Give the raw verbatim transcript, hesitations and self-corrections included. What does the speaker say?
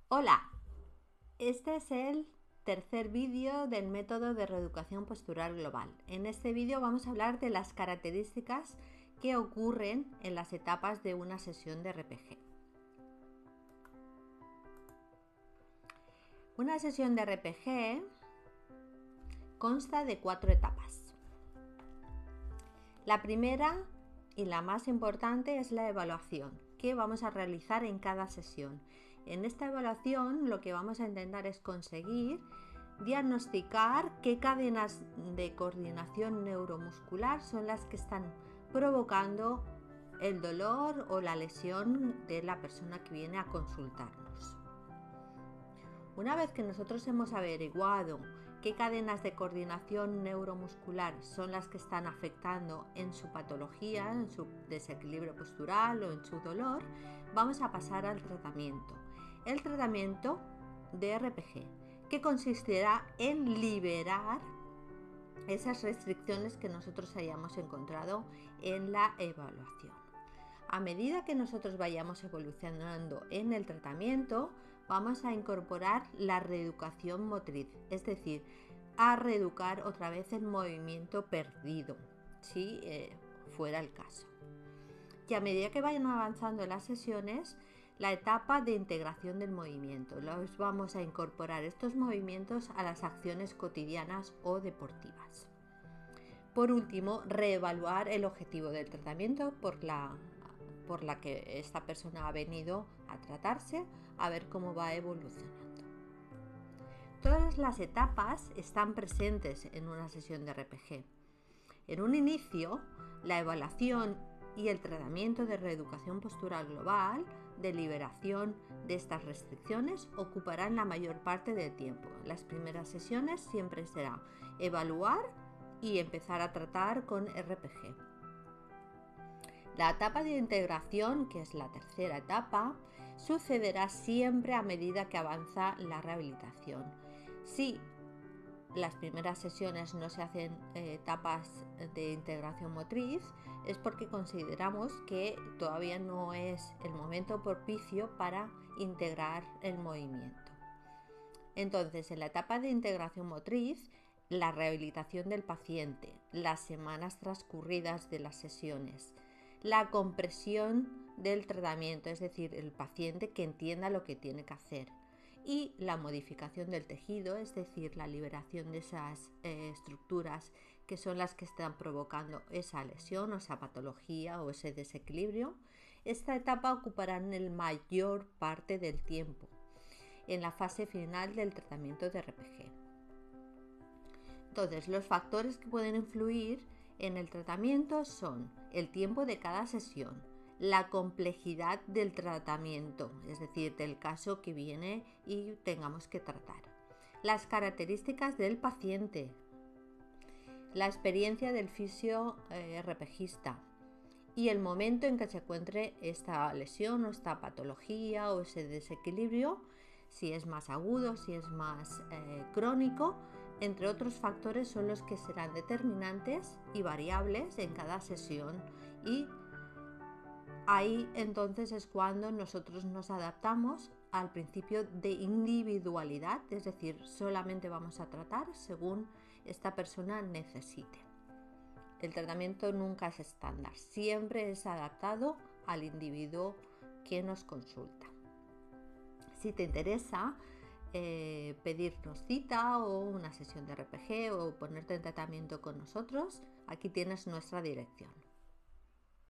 Hola, este es el tercer vídeo del método de reeducación postural global. En este vídeo vamos a hablar de las características que ocurren en las etapas de una sesión de R P G. Una sesión de R P G consta de cuatro etapas. La primera y la más importante es la evaluación, que vamos a realizar en cada sesión. En esta evaluación lo que vamos a intentar es conseguir diagnosticar qué cadenas de coordinación neuromuscular son las que están provocando el dolor o la lesión de la persona que viene a consultarnos. Una vez que nosotros hemos averiguado qué cadenas de coordinación neuromuscular son las que están afectando en su patología, en su desequilibrio postural o en su dolor, vamos a pasar al tratamiento. El tratamiento de R P G, que consistirá en liberar esas restricciones que nosotros hayamos encontrado en la evaluación. A medida que nosotros vayamos evolucionando en el tratamiento, vamos a incorporar la reeducación motriz, es decir, a reeducar otra vez el movimiento perdido, si eh, fuera el caso. Y a medida que vayan avanzando las sesiones, la etapa de integración del movimiento. Los vamos a incorporar estos movimientos a las acciones cotidianas o deportivas. Por último, reevaluar el objetivo del tratamiento por la, por la que esta persona ha venido a tratarse, a ver cómo va evolucionando. Todas las etapas están presentes en una sesión de R P G. En un inicio, la evaluación y el tratamiento de reeducación postural global, de liberación de estas restricciones, ocuparán la mayor parte del tiempo. Las primeras sesiones siempre será evaluar y empezar a tratar con R P G. La etapa de integración, que es la tercera etapa, sucederá siempre a medida que avanza la rehabilitación. Si las primeras sesiones no se hacen eh, etapas de integración motriz, es porque consideramos que todavía no es el momento propicio para integrar el movimiento. Entonces, en la etapa de integración motriz, la rehabilitación del paciente, las semanas transcurridas de las sesiones, la compresión del tratamiento, es decir, el paciente que entienda lo que tiene que hacer, y la modificación del tejido, es decir, la liberación de esas eh, estructuras que son las que están provocando esa lesión o esa patología o ese desequilibrio. Esta etapa ocupará la mayor parte del tiempo en la fase final del tratamiento de R P G. Entonces, los factores que pueden influir en el tratamiento son el tiempo de cada sesión, la complejidad del tratamiento, es decir, del caso que viene y tengamos que tratar, las características del paciente, la experiencia del fisio eh, RPGista y el momento en que se encuentre esta lesión o esta patología o ese desequilibrio, si es más agudo, si es más eh, crónico, entre otros factores son los que serán determinantes y variables en cada sesión, y ahí entonces es cuando nosotros nos adaptamos al principio de individualidad, es decir, solamente vamos a tratar según esta persona necesite. El tratamiento nunca es estándar, siempre es adaptado al individuo que nos consulta. Si te interesa eh, pedirnos cita o una sesión de R P G o ponerte en tratamiento con nosotros, aquí tienes nuestra dirección.